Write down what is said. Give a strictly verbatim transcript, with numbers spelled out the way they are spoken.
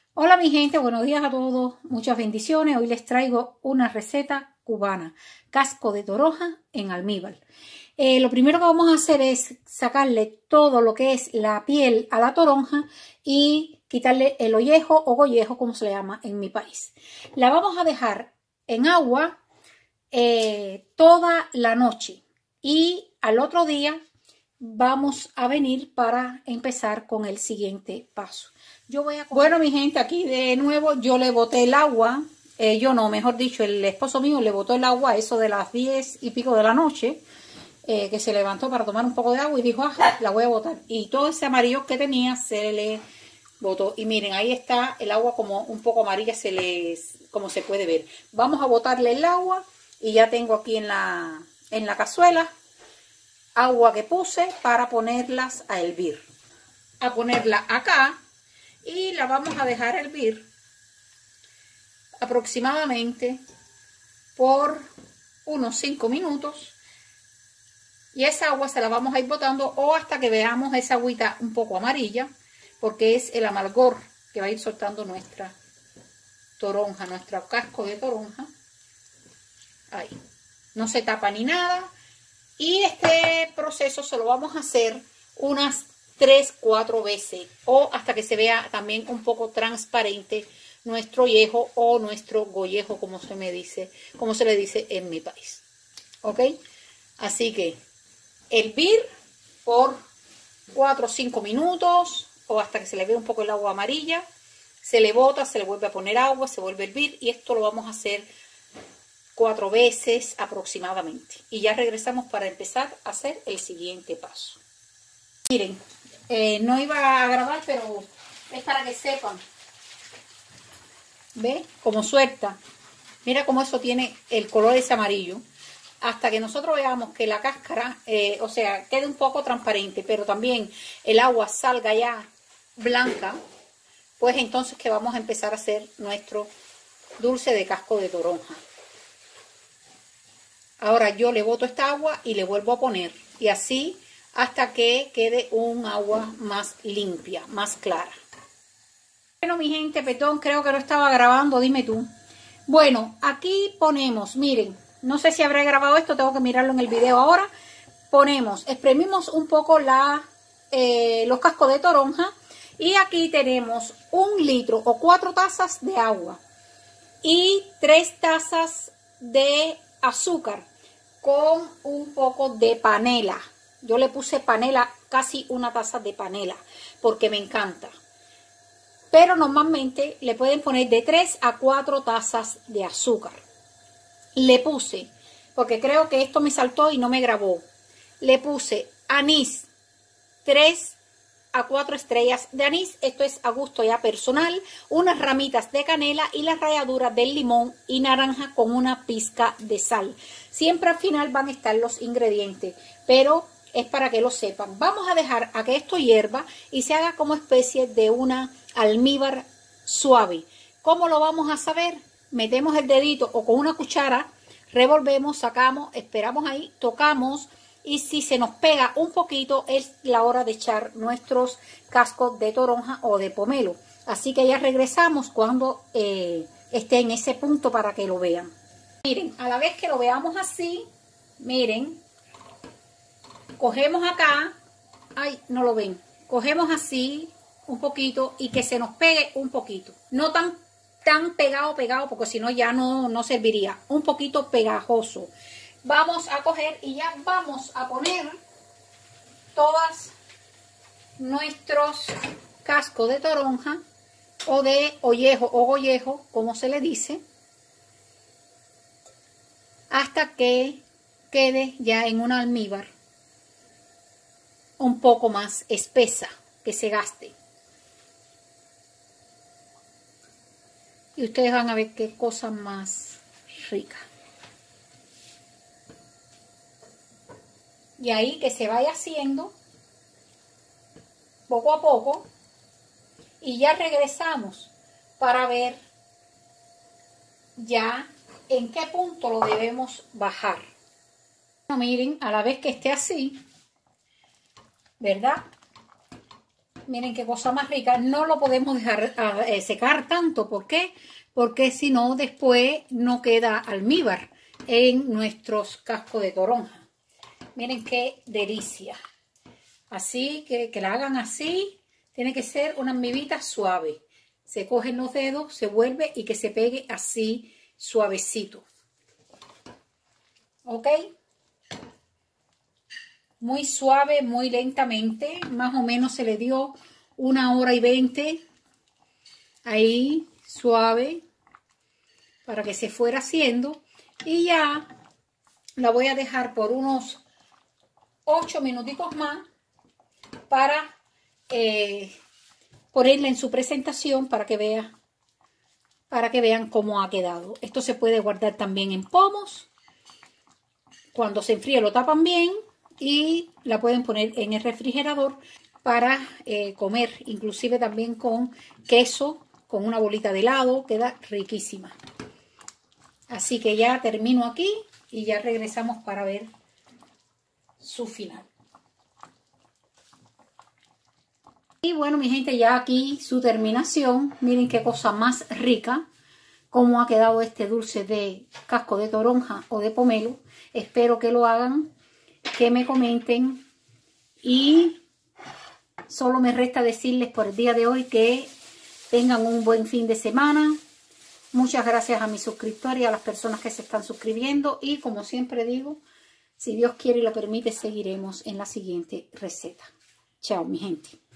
Hola mi gente, buenos días a todos, muchas bendiciones. Hoy les traigo una receta cubana, casco de toronja en almíbar. Eh, lo primero que vamos a hacer es sacarle todo lo que es la piel a la toronja y quitarle el ollejo o gollejo, como se le llama en mi país. La vamos a dejar en agua eh, toda la noche y al otro día vamos a venir para empezar con el siguiente paso. Yo voy a coger... Bueno, mi gente, aquí de nuevo yo le boté el agua, eh, yo no, mejor dicho, el esposo mío le botó el agua a eso de las diez y pico de la noche, eh, que se levantó para tomar un poco de agua y dijo, ah, la voy a botar. Y todo ese amarillo que tenía se le botó. Y miren, ahí está el agua como un poco amarilla, se les, como se puede ver. Vamos a botarle el agua y ya tengo aquí en la, en la cazuela agua que puse para ponerlas a hervir. A ponerla acá y la vamos a dejar hervir aproximadamente por unos cinco minutos. Y esa agua se la vamos a ir botando o hasta que veamos esa agüita un poco amarilla, porque es el amargor que va a ir soltando nuestra toronja, nuestro casco de toronja. Ahí. No se tapa ni nada. Y este proceso se lo vamos a hacer unas tres, cuatro veces o hasta que se vea también un poco transparente nuestro ollejo o nuestro gollejo, como se me dice, como se le dice en mi país. ¿Ok? Así que hervir por cuatro o cinco minutos o hasta que se le vea un poco el agua amarilla. Se le bota, se le vuelve a poner agua, se vuelve a hervir y esto lo vamos a hacer cuatro veces aproximadamente. Y ya regresamos para empezar a hacer el siguiente paso. Miren, eh, no iba a grabar, pero es para que sepan. ¿Ve? Como suelta. Mira cómo eso tiene el color ese amarillo. Hasta que nosotros veamos que la cáscara, eh, o sea, quede un poco transparente, pero también el agua salga ya blanca, pues entonces que vamos a empezar a hacer nuestro dulce de casco de toronja. Ahora yo le boto esta agua y le vuelvo a poner. Y así hasta que quede un agua más limpia, más clara. Bueno, mi gente, perdón, creo que no estaba grabando, dime tú. Bueno, aquí ponemos, miren, no sé si habré grabado esto, tengo que mirarlo en el video ahora. Ponemos, exprimimos un poco la, eh, los cascos de toronja. Y aquí tenemos un litro o cuatro tazas de agua. Y tres tazas de azúcar con un poco de panela. Yo le puse panela, casi una taza de panela, porque me encanta. Pero normalmente le pueden poner de tres a cuatro tazas de azúcar. Le puse, porque creo que esto me saltó y no me grabó, le puse anís, tres a cuatro estrellas de anís, esto es a gusto ya personal, unas ramitas de canela y las ralladuras del limón y naranja con una pizca de sal. Siempre al final van a estar los ingredientes, pero es para que lo sepan. Vamos a dejar a que esto hierva y se haga como especie de una almíbar suave. ¿Cómo lo vamos a saber? Metemos el dedito o con una cuchara, revolvemos, sacamos, esperamos ahí, tocamos. Y si se nos pega un poquito es la hora de echar nuestros cascos de toronja o de pomelo. Así que ya regresamos cuando eh, esté en ese punto para que lo vean. Miren, a la vez que lo veamos así, miren, cogemos acá, ay, no lo ven, cogemos así un poquito y que se nos pegue un poquito. No tan, tan pegado, pegado, porque si no ya no, no serviría. Un poquito pegajoso. Vamos a coger y ya vamos a poner todos nuestros cascos de toronja o de ollejo o gollejo, como se le dice, hasta que quede ya en un almíbar un poco más espesa, que se gaste. Y ustedes van a ver qué cosa más rica. Y ahí que se vaya haciendo poco a poco. Y ya regresamos para ver ya en qué punto lo debemos bajar. Bueno, miren, a la vez que esté así, ¿verdad? Miren qué cosa más rica. No lo podemos dejar a, a, secar tanto. ¿Por qué? Porque si no, después no queda almíbar en nuestros cascos de toronja. Miren qué delicia. Así que, que la hagan así. Tiene que ser una almibita suave. Se cogen los dedos, se vuelve y que se pegue así suavecito. ¿Ok? Muy suave, muy lentamente. Más o menos se le dio una hora y veinte. Ahí, suave. Para que se fuera haciendo. Y ya la voy a dejar por unos ocho minuticos más. Para eh, ponerla en su presentación. Para que vea, para que vean cómo ha quedado. Esto se puede guardar también en pomos. Cuando se enfríe lo tapan bien. Y la pueden poner en el refrigerador para eh, comer, inclusive también con queso, con una bolita de helado, queda riquísima. Así que ya termino aquí y ya regresamos para ver su final. Y bueno, mi gente, ya aquí su terminación. Miren qué cosa más rica, cómo ha quedado este dulce de casco de toronja o de pomelo. Espero que lo hagan, que me comenten y solo me resta decirles por el día de hoy que tengan un buen fin de semana. Muchas gracias a mis suscriptores y a las personas que se están suscribiendo y como siempre digo, si Dios quiere y lo permite, seguiremos en la siguiente receta. Chao, mi gente.